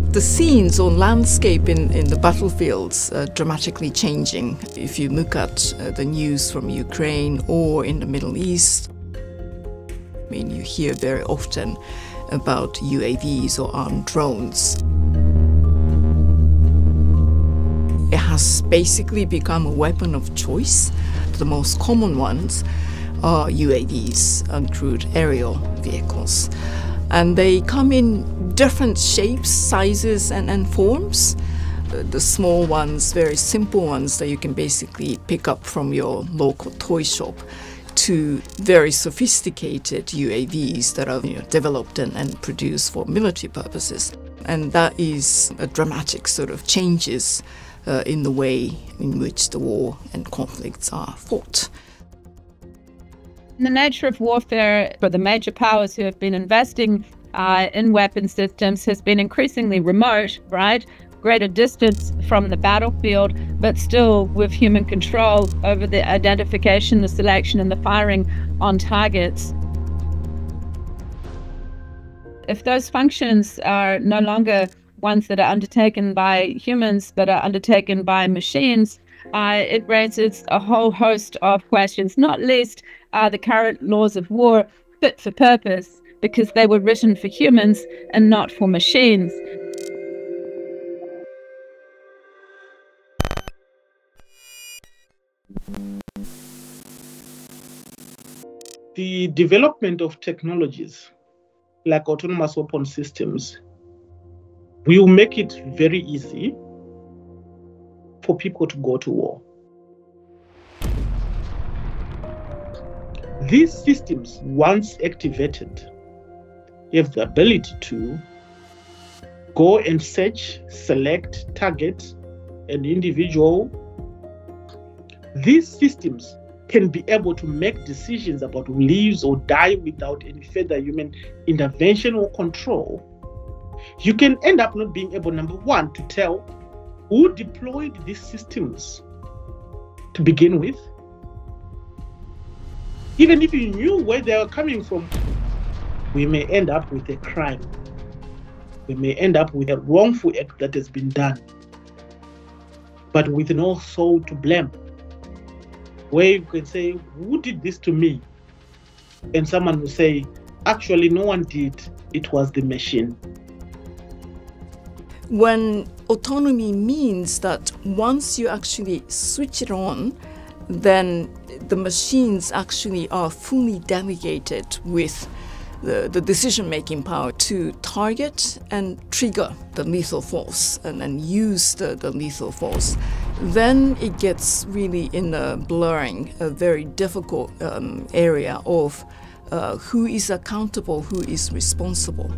The scenes or landscape in the battlefields are dramatically changing. If you look at the news from Ukraine or in the Middle East, I mean, you hear very often about UAVs or armed drones. It has basically become a weapon of choice. The most common ones are UAVs, uncrewed aerial vehicles. And they come in different shapes, sizes, and forms. The small ones, very simple ones that you can basically pick up from your local toy shop, to very sophisticated UAVs that are developed and produced for military purposes. And that is a dramatic sort of changes in the way in which the war and conflicts are fought. The nature of warfare for the major powers who have been investing in weapon systems has been increasingly remote, right? Greater distance from the battlefield, but still with human control over the identification, the selection, and the firing on targets. If those functions are no longer ones that are undertaken by humans, but are undertaken by machines, it raises a whole host of questions, not least are the current laws of war fit for purpose, because they were written for humans and not for machines. The development of technologies like autonomous weapon systems will make it very easy for people to go to war. These systems, once activated, have the ability to go and search, select, target an individual. These systems can be able to make decisions about who lives or die without any further human intervention or control. You can end up not being able, number one, to tell who deployed these systems to begin with. Even if you knew where they were coming from, we may end up with a crime. We may end up with a wrongful act that has been done, but with no soul to blame. Where you can say, who did this to me? And someone will say, actually, no one did. It was the machine. When autonomy means that once you actually switch it on, then the machines actually are fully delegated with the decision-making power to target and trigger the lethal force and use the lethal force, then it gets really in a blurring, a very difficult area of who is accountable, who is responsible.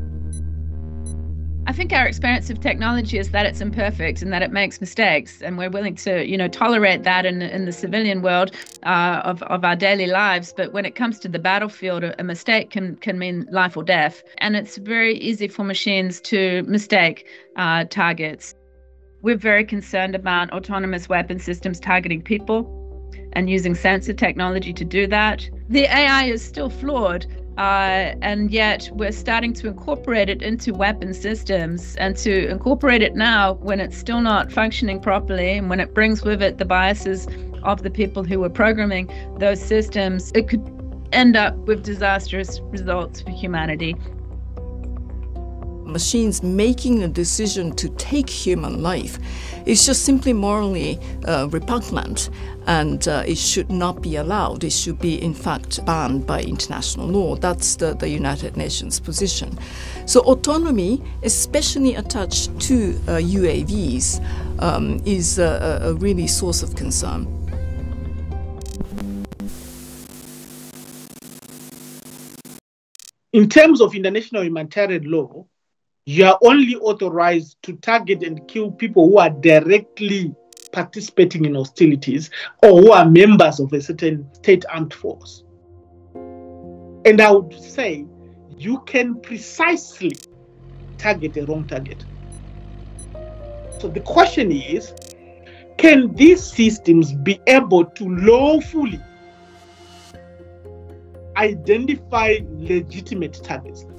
I think our experience of technology is that it's imperfect and that it makes mistakes, and we're willing to, tolerate that in the civilian world of our daily lives. But when it comes to the battlefield, a mistake can mean life or death, and it's very easy for machines to mistake targets. We're very concerned about autonomous weapon systems targeting people and using sensor technology to do that. The AI is still flawed. And yet we're starting to incorporate it into weapon systems, and to incorporate it now when it's still not functioning properly and when it brings with it the biases of the people who were programming those systems, it could end up with disastrous results for humanity. Machines making a decision to take human life is just simply morally repugnant, and it should not be allowed. It should be, in fact, banned by international law. That's the United Nations position. So autonomy, especially attached to UAVs, is a really source of concern. In terms of international humanitarian law, you are only authorized to target and kill people who are directly participating in hostilities or who are members of a certain state armed force. And I would say you can precisely target a wrong target. So the question is, can these systems be able to lawfully identify legitimate targets?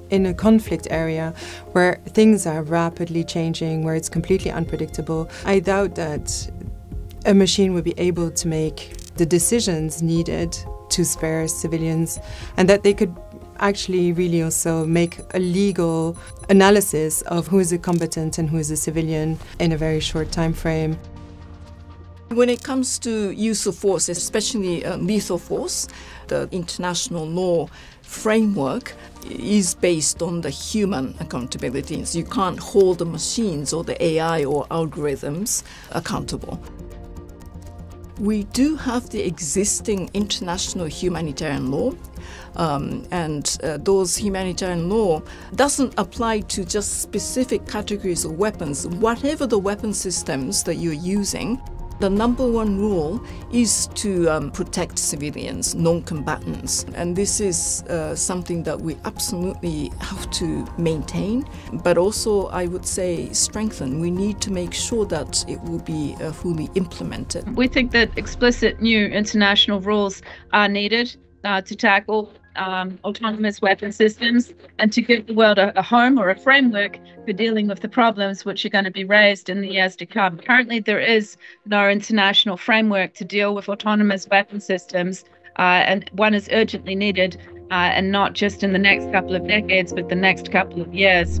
in a conflict area where things are rapidly changing, where it's completely unpredictable, I doubt that a machine would be able to make the decisions needed to spare civilians, and that they could actually really also make a legal analysis of who is a combatant and who is a civilian in a very short time frame. When it comes to use of force, especially lethal force, the international law framework is based on the human accountability. So you can't hold the machines or the AI or algorithms accountable. We do have the existing international humanitarian law, and those humanitarian law doesn't apply to just specific categories of weapons. Whatever the weapon systems that you're using, the number one rule is to protect civilians, non-combatants. And this is something that we absolutely have to maintain, but also I would say strengthen. We need to make sure that it will be fully implemented. We think that explicit new international rules are needed to tackle autonomous weapon systems and to give the world a home or a framework for dealing with the problems which are going to be raised in the years to come. Currently, there is no international framework to deal with autonomous weapon systems, and one is urgently needed, and not just in the next couple of decades, but the next couple of years.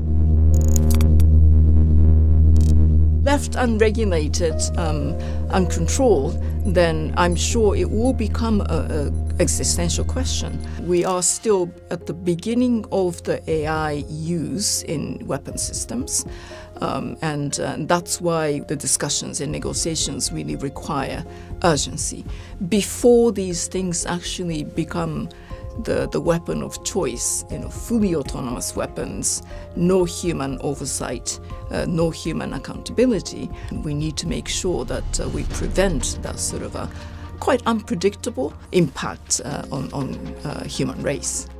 Left unregulated, uncontrolled, then I'm sure it will become an existential question. We are still at the beginning of the AI use in weapon systems, and that's why the discussions and negotiations really require urgency. Before these things actually become the weapon of choice, fully autonomous weapons, no human oversight, no human accountability, we need to make sure that we prevent that sort of a quite unpredictable impact on human race.